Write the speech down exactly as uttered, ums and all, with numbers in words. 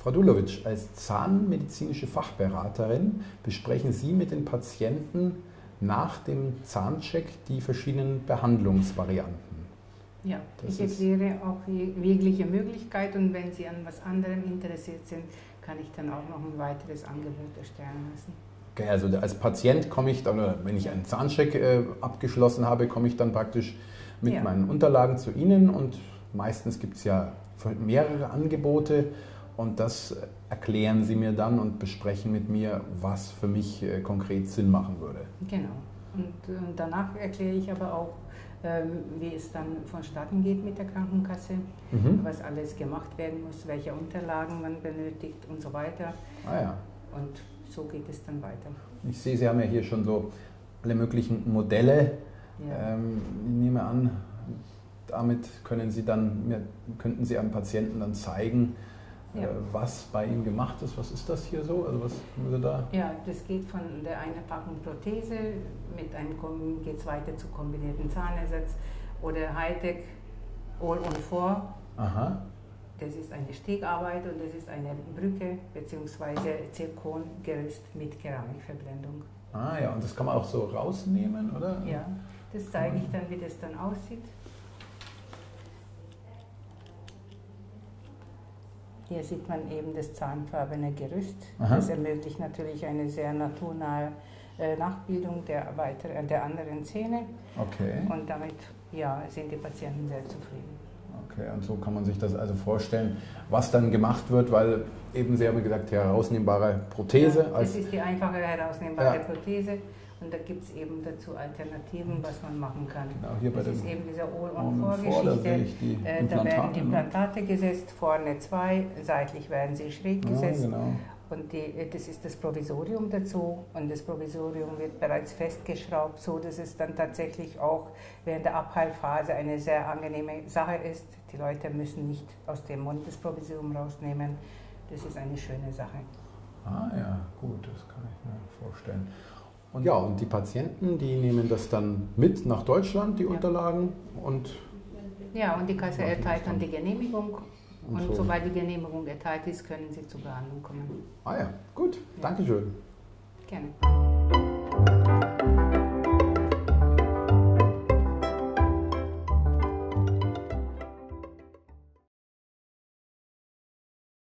Frau Dulovic, als zahnmedizinische Fachberaterin besprechen Sie mit den Patienten nach dem Zahncheck die verschiedenen Behandlungsvarianten. Ja, Das ich erkläre auch jegliche Möglichkeit, und wenn Sie an was anderem interessiert sind, kann ich dann auch noch ein weiteres Angebot erstellen lassen. Okay, also als Patient komme ich, oder wenn ich einen Zahncheck äh, abgeschlossen habe, komme ich dann praktisch mit ja. meinen Unterlagen zu Ihnen, und meistens gibt es ja mehrere Angebote, und das erklären Sie mir dann und besprechen mit mir, was für mich äh, konkret Sinn machen würde. Genau. Und, und danach erkläre ich aber auch, ähm, wie es dann vonstatten geht mit der Krankenkasse, mhm. was alles gemacht werden muss, welche Unterlagen man benötigt und so weiter. Ah ja. Und so geht es dann weiter. Ich sehe, Sie haben ja hier schon so alle möglichen Modelle. Ja. Ähm, ich nehme an, damit können Sie dann, könnten Sie einem Patienten dann zeigen, ja. äh, was bei ihm gemacht ist. Was ist das hier so? Also was würde da? Ja, das geht von der einfachen Prothese, mit einem geht es weiter zu kombinierten Zahnersatz oder Hightech All on Four. Aha. Das ist eine Stegarbeit und das ist eine Brücke bzw. Zirkongerüst mit Keramikverblendung. Ah ja, und das kann man auch so rausnehmen, oder? Ja, das zeige ich dann, wie das dann aussieht. Hier sieht man eben das zahnfarbene Gerüst. Aha. Das ermöglicht natürlich eine sehr naturnahe äh, Nachbildung der, weiter, der anderen Zähne. Okay. Und damit ja, sind die Patienten sehr zufrieden. Okay, und so kann man sich das also vorstellen, was dann gemacht wird, weil eben Sie haben gesagt, herausnehmbare Prothese. Ja, als das ist die einfache herausnehmbare ja. Prothese, und da gibt es eben dazu Alternativen, was man machen kann. Genau, hier das bei ist dem eben diese All-on-Four-Geschichte. Die äh, da werden Implantate gesetzt, vorne zwei, seitlich werden sie schräg gesetzt. Ja, genau. Und die, das ist das Provisorium dazu, und das Provisorium wird bereits festgeschraubt, so dass es dann tatsächlich auch während der Abheilphase eine sehr angenehme Sache ist. Die Leute müssen nicht aus dem Mund das Provisorium rausnehmen. Das ist eine schöne Sache. Ah ja, gut, das kann ich mir vorstellen. Und ja, und die Patienten, die nehmen das dann mit nach Deutschland, die ja. Unterlagen, und ja, und die Kasse erteilt dann die Genehmigung. Und, und so. sobald die Genehmigung erteilt ist, können Sie zur Behandlung kommen. Ah ja, gut, ja. Dankeschön. Gerne.